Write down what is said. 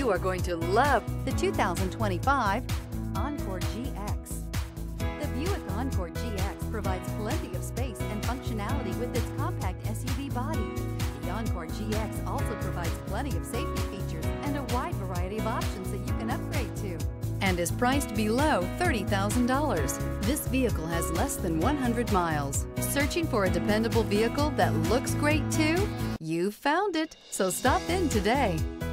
You are going to love the 2025 Encore GX. The Buick Encore GX provides plenty of space and functionality with its compact SUV body. The Encore GX also provides plenty of safety features and a wide variety of options that you can upgrade to, and is priced below $30,000. This vehicle has less than 100 miles. Searching for a dependable vehicle that looks great too? You found it, so stop in today.